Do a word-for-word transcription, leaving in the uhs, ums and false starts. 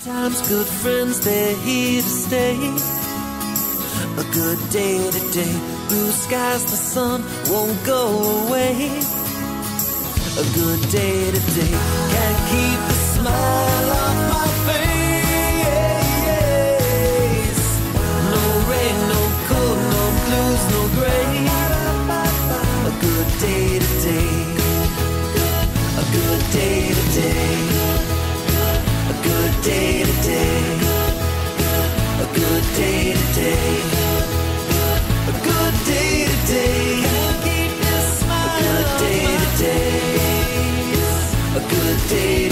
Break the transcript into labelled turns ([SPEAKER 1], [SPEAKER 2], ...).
[SPEAKER 1] Times, good friends, they're here to stay. A good day today. Blue skies, the sun won't go away. A good day today. Can't keep the smile off my face. No rain, no cold, no blues, no gray. A good day today. A good day today. A good day today. A good day today. A good day today. Keep your smile. A good day today. A good day.